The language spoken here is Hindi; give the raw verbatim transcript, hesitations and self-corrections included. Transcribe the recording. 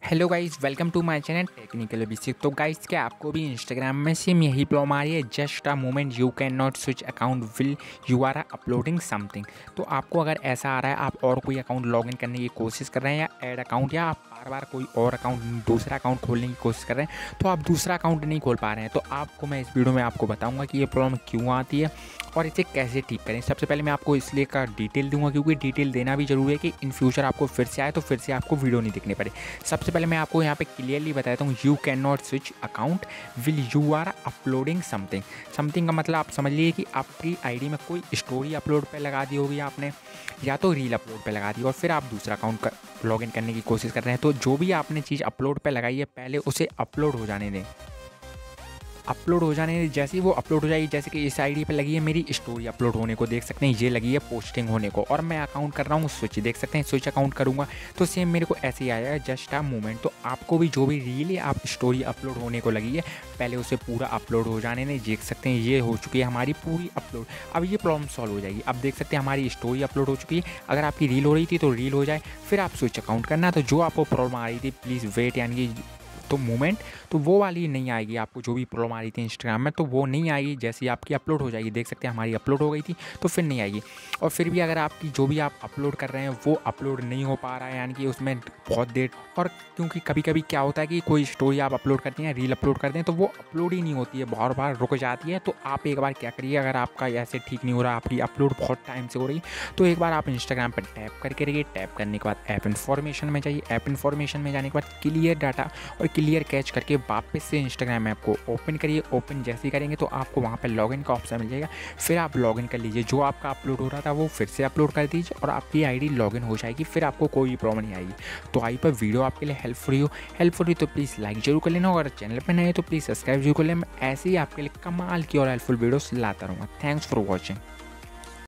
Hello guys, welcome to my channel technical basic. तो गाइस, क्या आपको भी इंस्टाग्राम में सेम यही प्रॉब्लम आ रही है? Just a moment you can not switch account while you are uploading something. तो आपको अगर ऐसा आ रहा है, आप और कोई अकाउंट लॉगिन करने की कोशिश कर रहे हैं या ऐड अकाउंट, या आप बार बार कोई और अकाउंट दूसरा अकाउंट खोलने की कोशिश कर रहे हैं तो आप दूसरा अकाउंट नहीं खोल पा रहे हैं, तो आपको मैं इस वीडियो में आपको बताऊँगा कि ये प्रॉब्लम क्यों आती है और इसे कैसे ठीक करें। सबसे पहले मैं आपको इसलिए का डिटेल दूंगा क्योंकि डिटेल देना भी ज़रूरी है कि इन फ्यूचर आपको फिर से आए तो फिर से आपको वीडियो नहीं देखने पड़े। सबसे पहले मैं आपको यहाँ पे क्लियरली बताता हूँ, you can not switch account while you are uploading something. Something का मतलब आप समझ लीजिए कि आपकी आईडी में कोई स्टोरी अपलोड पे लगा दी होगी आपने, या तो रील अपलोड पे लगा दी और फिर आप दूसरा अकाउंट का लॉगिन करने की कोशिश कर रहे हैं। तो जो भी आपने चीज़ अपलोड पे लगाई है पहले उसे अपलोड हो जाने दें। अपलोड हो जाने दें, जैसे ही वो अपलोड हो जाएगी, जैसे कि इस आईडी पे लगी है मेरी स्टोरी अपलोड होने को, देख सकते हैं ये लगी है पोस्टिंग होने को, और मैं अकाउंट कर रहा हूँ स्विच, देख सकते हैं स्विच अकाउंट करूँगा तो सेम मेरे को ऐसे ही आएगा जस्ट अ मोमेंट। तो आपको भी जो भी रील है आप स्टोरी अपलोड होने को लगी है पहले उसे पूरा अपलोड हो जाने दें। देख सकते हैं ये हो चुकी है हमारी पूरी अपलोड। अब ये प्रॉब्लम सॉल्व हो जाएगी। अब देख सकते हैं हमारी स्टोरी अपलोड हो चुकी है। अगर आपकी रील हो रही थी तो रील हो जाए, फिर आप स्विच अकाउंट करना। तो जो आपको प्रॉब्लम आ रही थी प्लीज़ वेट, यानी कि तो मोमेंट तो वो वाली नहीं आएगी। आपको जो भी प्रॉब्लम आ रही थी इंस्टाग्राम में तो वो नहीं आएगी। जैसे ही आपकी अपलोड हो जाएगी, देख सकते हैं हमारी अपलोड हो गई थी तो फिर नहीं आएगी। और फिर भी अगर आपकी जो भी आप अपलोड कर रहे हैं वो अपलोड नहीं हो पा रहा है, यानी कि उसमें बहुत देर, और क्योंकि कभी कभी क्या होता है कि कोई स्टोरी आप अपलोड करते हैं, रील अपलोड करते हैं तो वो अपलोड ही नहीं होती है, बार बार रुक जाती है। तो आप एक बार क्या करिए, अगर आपका ऐसे ठीक नहीं हो रहा, आपकी अपलोड बहुत टाइम से हो रही तो एक बार आप इंस्टाग्राम पर टैप करके रहिए। टैप करने के बाद ऐप इन्फॉर्मेशन में जाइए। ऐप इन्फॉर्मेशन में जाने के बाद क्लियर डाटा और क्लियर कैच करके वापस से इंस्टाग्राम ऐप को ओपन करिए। ओपन जैसे ही करेंगे तो आपको वहाँ पर लॉगिन का ऑप्शन मिल जाएगा। फिर आप लॉगिन कर लीजिए, जो आपका अपलोड हो रहा था वो फिर से अपलोड कर दीजिए और आपकी आईडी लॉगिन हो जाएगी। फिर आपको कोई प्रॉब्लम नहीं आएगी। तो आई पर वीडियो आपके लिए हेल्पफुल हो हेल्पफुल हुई तो प्लीज़ लाइक जरूर कर लेना, और चैनल पर नए तो प्लीज़ सब्सक्राइब जरूर कर लेना। मैं ऐसे ही आपके लिए कमाल की और हेल्पफुल वीडियोस लाता रहूँगा। Thanks for watching.